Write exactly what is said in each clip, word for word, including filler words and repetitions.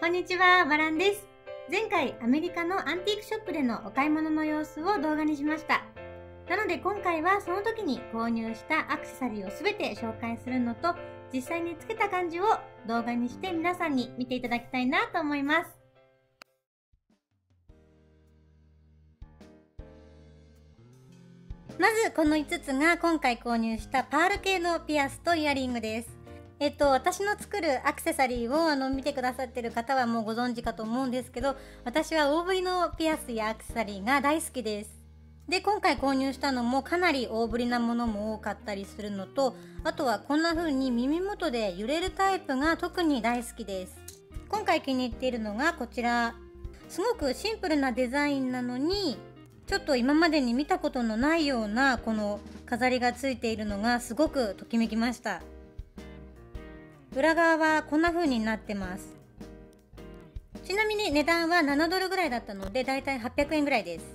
んにちは、バランです。前回アメリカのアンティークショップでのお買い物の様子を動画にしました。なので今回はその時に購入したアクセサリーをすべて紹介するのと、実際につけた感じを動画にして皆さんに見ていただきたいなと思います。まずこのいつつが今回購入したパール系のピアスとイヤリングです。えっと、私の作るアクセサリーをあの見てくださってる方はもうご存知かと思うんですけど、私は大ぶりのピアスやアクセサリーが大好きです。で、今回購入したのもかなり大ぶりなものも多かったりするのと、あとはこんな風に耳元で揺れるタイプが特に大好きです。今回気に入っているのがこちら。すごくシンプルなデザインなのに、ちょっと今までに見たことのないようなこの飾りがついているのがすごくときめきました。裏側はこんな風になってます。ちなみに値段はななドルぐらいだったのでだいたいはっぴゃくえんぐらいです。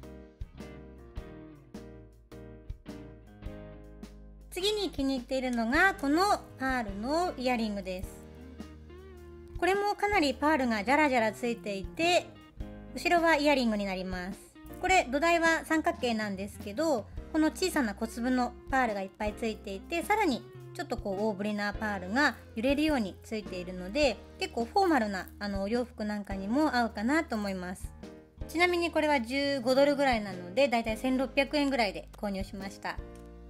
次に気に入っているのがこのパールのイヤリングです。これもかなりパールがジャラジャラついていて、後ろはイヤリングになります。これ土台は三角形なんですけど、この小さな小粒のパールがいっぱいついていて、さらにちょっとこう大ぶりなパールが揺れるようについているので、結構フォーマルなあのお洋服なんかにも合うかなと思います。ちなみにこれはじゅうごドルぐらいなのでだいたいせんろっぴゃくえんぐらいで購入しました。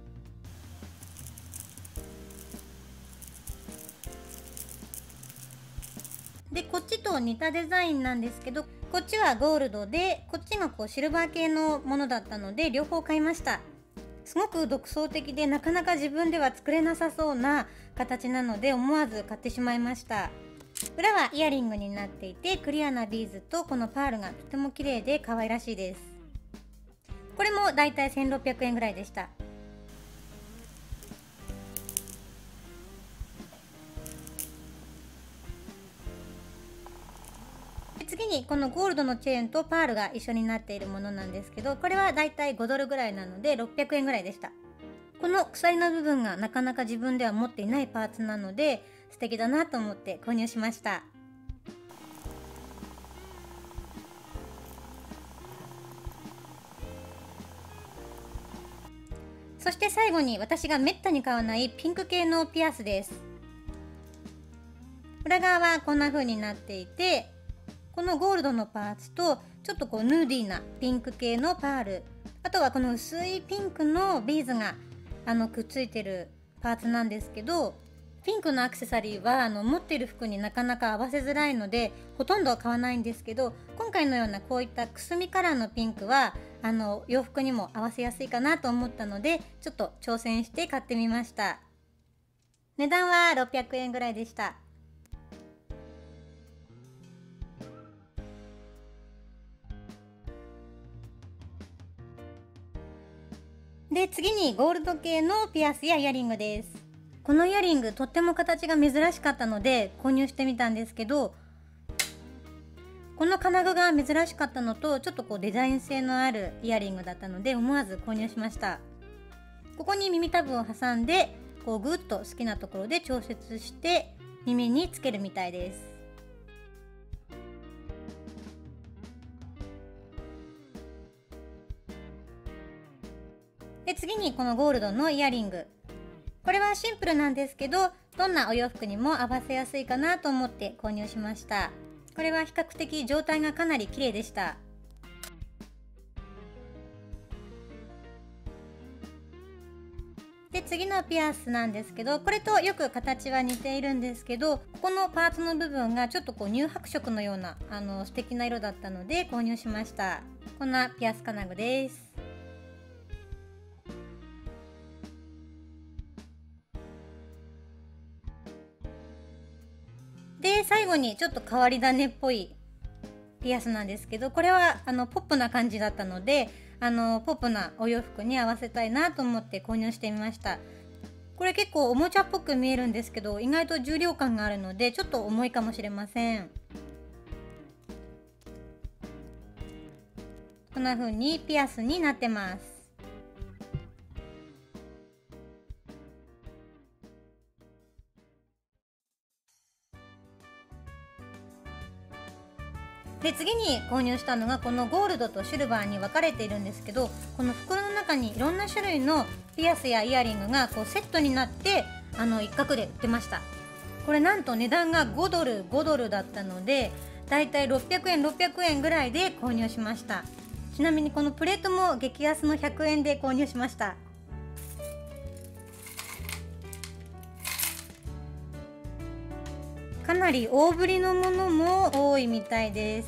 で、こっちと似たデザインなんですけど、こっちはゴールドでこっちがこうシルバー系のものだったので両方買いました。すごく独創的でなかなか自分では作れなさそうな形なので思わず買ってしまいました。裏はイヤリングになっていて、クリアなビーズとこのパールがとても綺麗で可愛らしいです。これもだいたいせんろっぴゃくえんぐらいでした。次にこのゴールドのチェーンとパールが一緒になっているものなんですけど、これはだいたいごドルぐらいなのでろっぴゃくえんぐらいでした。この鎖の部分がなかなか自分では持っていないパーツなので素敵だなと思って購入しました。そして最後に私がめったに買わないピンク系のピアスです。裏側はこんな風になっていて、このゴールドのパーツとちょっとこうヌーディーなピンク系のパール、あとはこの薄いピンクのビーズがあのくっついてるパーツなんですけど、ピンクのアクセサリーはあの持っている服になかなか合わせづらいのでほとんど買わないんですけど、今回のようなこういったくすみカラーのピンクはあの洋服にも合わせやすいかなと思ったのでちょっと挑戦して買ってみました。値段はろっぴゃくえんぐらいでした。で、次にゴールド系のピアスやイヤリングです。このイヤリングとっても形が珍しかったので購入してみたんですけど、この金具が珍しかったのとちょっとこうデザイン性のあるイヤリングだったので思わず購入しました。ここに耳たぶを挟んでこうグッと好きなところで調節して耳につけるみたいです。で、次にこのゴールドのイヤリング。これはシンプルなんですけど、どんなお洋服にも合わせやすいかなと思って購入しました。これは比較的状態がかなり綺麗でした。で、次のピアスなんですけど、これとよく形は似ているんですけど、ここのパーツの部分がちょっとこう乳白色のようなあの素敵な色だったので購入しました。こんなピアス金具です。で、最後にちょっと変わり種っぽいピアスなんですけど、これはあのポップな感じだったので、あのポップなお洋服に合わせたいなと思って購入してみました。これ結構おもちゃっぽく見えるんですけど、意外と重量感があるのでちょっと重いかもしれません。こんな風にピアスになってます。 次に購入したのがこのゴールドとシルバーに分かれているんですけど、この袋の中にいろんな種類のピアスやイヤリングがこうセットになってあの一角で売ってました。これなんと値段がごドルごドルだったので、だいたいろっぴゃくえんろっぴゃくえんぐらいで購入しました。ちなみにこのプレートも激安のひゃくえんで購入しました。かなり大ぶりのものも多いみたいです。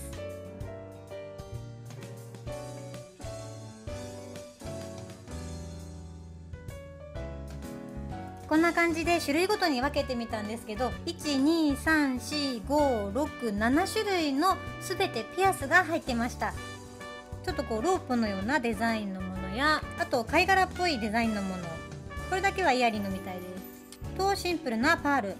こんな感じで種類ごとに分けてみたんですけど、いち、に、さん、し、ご、ろく、なな種類のすべてピアスが入ってました。ちょっとこうロープのようなデザインのものや、あと貝殻っぽいデザインのもの、これだけはイヤリングみたいです。とシンプルなパール、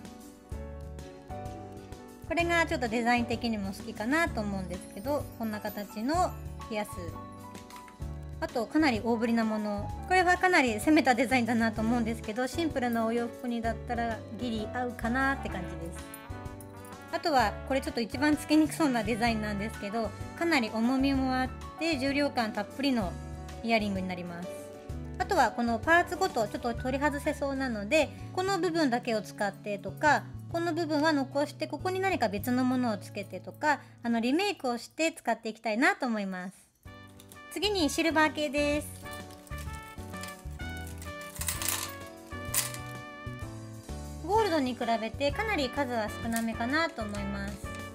これがちょっとデザイン的にも好きかなと思うんですけど、こんな形のピアス、あとかなり大ぶりなもの、これはかなり攻めたデザインだなと思うんですけど、シンプルなお洋服にだったらギリ合うかなって感じです。あとはこれちょっと一番つけにくそうなデザインなんですけど、かなり重みもあって重量感たっぷりのイヤリングになります。あとはこのパーツごとちょっと取り外せそうなので、この部分だけを使ってとか、この部分は残してここに何か別のものをつけてとか、あのリメイクをして使っていきたいなと思います。次にシルバー系です。ゴールドに比べてかなり数は少なめかなと思います。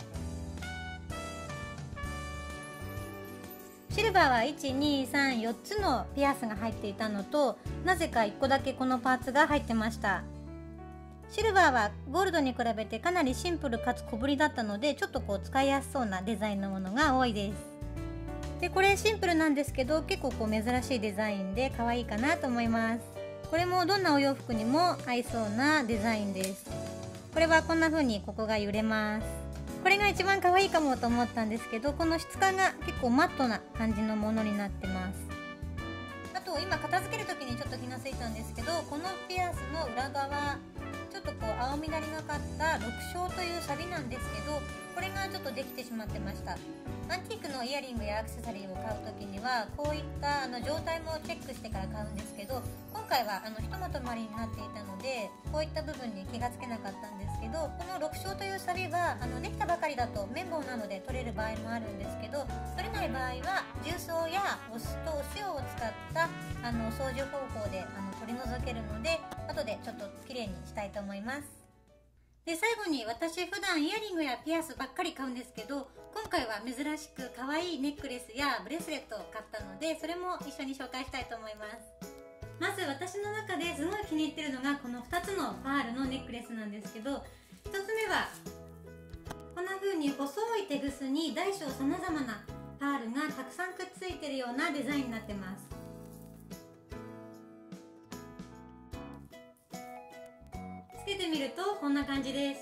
シルバーはいち、に、さん、よっつのピアスが入っていたのと、なぜかいっこだけこのパーツが入ってました。シルバーはゴールドに比べてかなりシンプルかつ小ぶりだったので、ちょっとこう使いやすそうなデザインのものが多いです。でこれシンプルなんですけど、結構こう珍しいデザインで可愛いかなと思います。これもどんなお洋服にも合いそうなデザインです。これはこんな風にここが揺れます。これが一番可愛いかもと思ったんですけど、この質感が結構マットな感じのものになってます。あと今片付ける時にちょっと気がついたんですけど、このピアスの裏側、ちょっとこう青みがりがかった緑青というサビなんですけど、これがちょっとできてしまってました。アンティークのイヤリングやアクセサリーを買う時にはこういったあの状態もチェックしてから買うんですけど、今回はあのひとまとまりになっていたのでこういった部分に気がつけなかったんですけど、この緑青というサビはあのできたばかりだと綿棒なので取れる場合もあるんですけど、取れない場合は重曹やお酢とお塩を使ったあの掃除方法であの取り除けるので、後でちょっときれいにしたいと思います。で最後に、私普段イヤリングやピアスばっかり買うんですけど、今回は珍しく可愛いネックレスやブレスレットを買ったので、それも一緒に紹介したいと思います。まず私の中ですごい気に入ってるのがこのふたつのパールのネックレスなんですけど、ひとつめはこんな風に細いテグスに大小さまざまなパールがたくさんくっついてるようなデザインになってます。つけてみるとこんな感じです。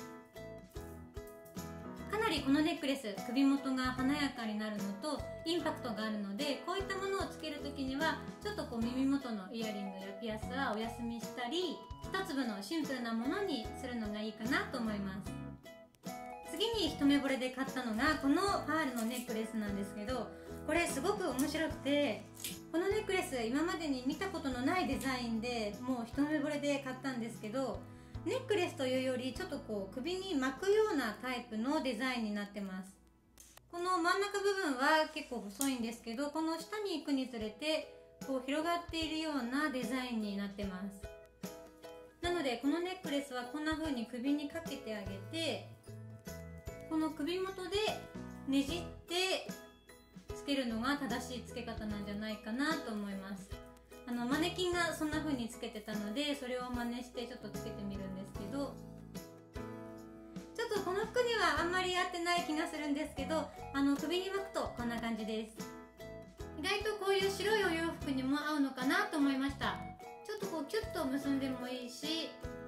かなりこのネックレス、首元が華やかになるのとインパクトがあるので、こういったものをつけるときにはちょっとこう耳元のイヤリングやピアスはお休みしたり、二粒のシンプルなものにするのがいいかなと思います。次に一目惚れで買ったのがこのパールのネックレスなんですけど、これすごく面白くて、このネックレス今までに見たことのないデザインで、もう一目惚れで買ったんですけど、ネックレスというよりちょっとこう首に巻くようなタイプのデザインになってます。この真ん中部分は結構細いんですけど、この下に行くにつれてこう広がっているようなデザインになってます。なのでこのネックレスはこんな風に首にかけてあげて、この首元でねじってつけるのが正しいつけ方なんじゃないかなと思います。あのマネキンがそんな風につけてたので、それを真似してちょっとつけてみるんですけど、ちょっとこの服にはあんまり合ってない気がするんですけど、あの首に巻くとこんな感じです。意外とこういう白いお洋服にも合うのかなと思いました。ちょっとこうキュッと結んでもいいし、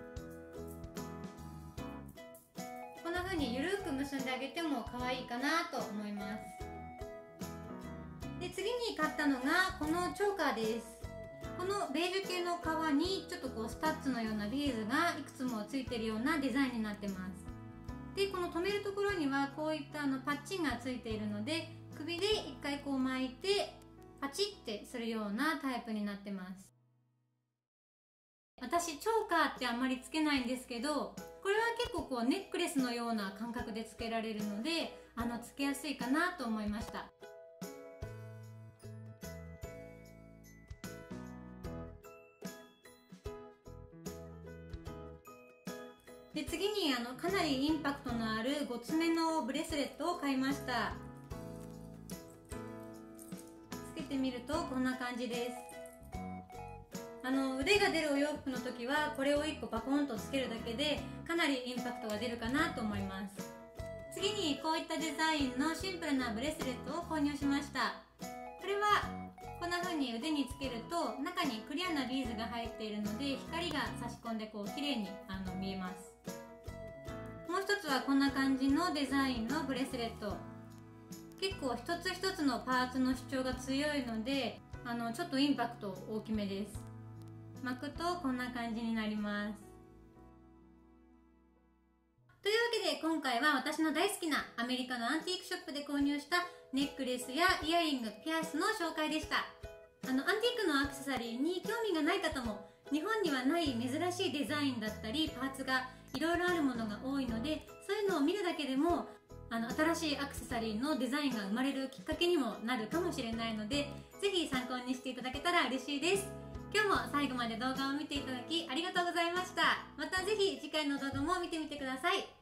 こんな風にゆるく結んであげても可愛いかなと思います。で次に買ったのがこのチョーカーです。このベージュ系の革にちょっとこうスタッツのようなビーズがいくつもついてるようなデザインになってます。 でこの留めるところにはこういったあのパッチンがついているので、首で一回こう巻いてパチッてするようなタイプになってます。私チョーカーってあんまりつけないんですけど、これは結構こうネックレスのような感覚でつけられるので、あのつけやすいかなと思いました。で次にあのかなりインパクトのあるごつめのブレスレットを買いました。つけてみるとこんな感じです。あの腕が出るお洋服の時はこれをいっこパコンとつけるだけでかなりインパクトが出るかなと思います。次にこういったデザインのシンプルなブレスレットを購入しました。これはこんな風に腕につけると中にクリアなビーズが入っているので光が差し込んでこう綺麗にあの見えます。もう一つはこんな感じのデザインのブレスレット。結構一つ一つのパーツの主張が強いので、あのちょっとインパクト大きめです。巻くとこんな感じになります。というわけで今回は私の大好きなアメリカのアンティークショップで購入したネックレスやイヤリング、ピアスの紹介でした。あのアンティークのアクセサリーに興味がない方も、日本にはない珍しいデザインだったりパーツがいろいろあるものが多いので、そういうのを見るだけでもあの新しいアクセサリーのデザインが生まれるきっかけにもなるかもしれないので、ぜひ参考にしていただけたら嬉しいです。今日も最後まで動画を見ていただきありがとうございました。またぜひ次回の動画も見てみてください。